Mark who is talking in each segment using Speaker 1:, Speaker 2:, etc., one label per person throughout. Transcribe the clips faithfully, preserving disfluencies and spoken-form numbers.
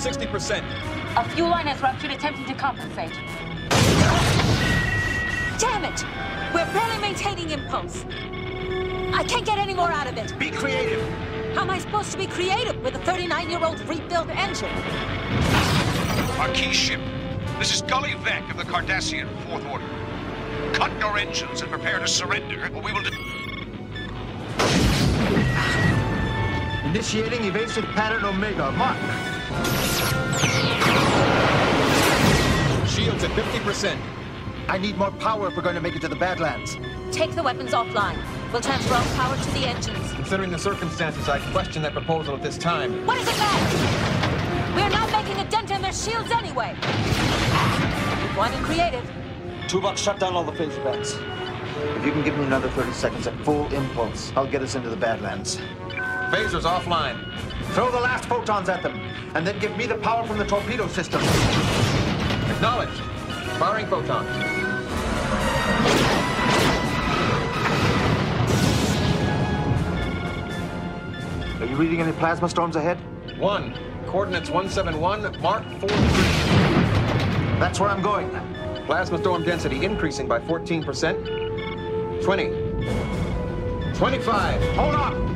Speaker 1: sixty percent.
Speaker 2: A fuel line has ruptured, attempting to compensate. Damn it! We're barely maintaining impulse. I can't get any more out of it.
Speaker 3: Be creative.
Speaker 2: How am I supposed to be creative with a thirty-nine-year-old rebuilt engine?
Speaker 4: Maquis ship. This is Gully Vec of the Cardassian Fourth Order. Cut your engines and prepare to surrender, or we will...
Speaker 3: Initiating evasive pattern Omega. Mark.
Speaker 1: Shields at fifty percent.
Speaker 3: I need more power if we're going to make it to the Badlands.
Speaker 2: Take the weapons offline. We'll transfer all power to the engines.
Speaker 1: Considering the circumstances, I question that proposal at this time.
Speaker 2: What does it matter? We're not making a dent in their shields anyway. Keep wanting creative.
Speaker 5: Tuvok, shut down all the phaser banks.
Speaker 3: If you can give me another thirty seconds at full impulse, I'll get us into the Badlands.
Speaker 1: Phasers offline.
Speaker 3: Throw the last photons at them, and then give me the power from the torpedo system.
Speaker 1: Acknowledged. Firing photon.
Speaker 3: Are you reading any plasma storms ahead?
Speaker 1: One. Coordinates one seven one, Mark four three.
Speaker 3: That's where I'm going.
Speaker 1: Plasma storm density increasing by fourteen percent. twenty. twenty-five.
Speaker 3: Hold on!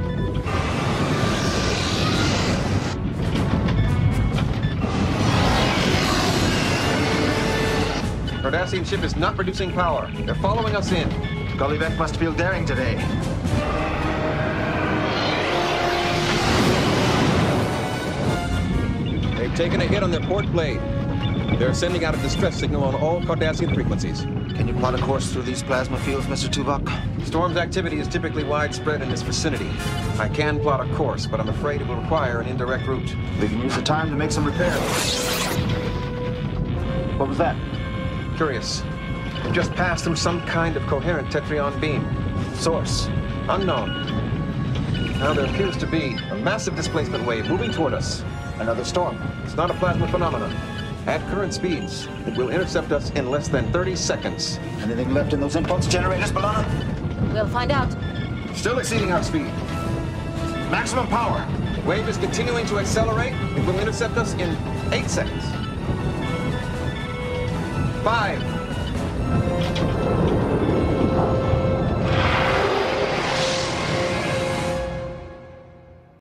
Speaker 1: Cardassian ship is not producing power. They're following us in.
Speaker 3: Gully Vec must feel daring today.
Speaker 1: They've taken a hit on their port blade. They're sending out a distress signal on all Cardassian frequencies.
Speaker 3: Can you plot a course through these plasma fields, Mister Tuvok?
Speaker 1: Storm's activity is typically widespread in this vicinity. I can plot a course, but I'm afraid it will require an indirect route.
Speaker 3: We can use the time to make some repairs. What was that?
Speaker 1: Curious. We've just passed through some kind of coherent tetrion beam. Source. Unknown. Now there appears to be a massive displacement wave moving toward us.
Speaker 3: Another storm.
Speaker 1: It's not a plasma phenomenon. At current speeds, it will intercept us in less than thirty seconds.
Speaker 3: Anything left in those impulse generators, B'Elanna?
Speaker 2: We'll find out.
Speaker 1: Still exceeding our speed.
Speaker 3: Maximum power.
Speaker 1: The wave is continuing to accelerate. It will intercept us in eight seconds. Five.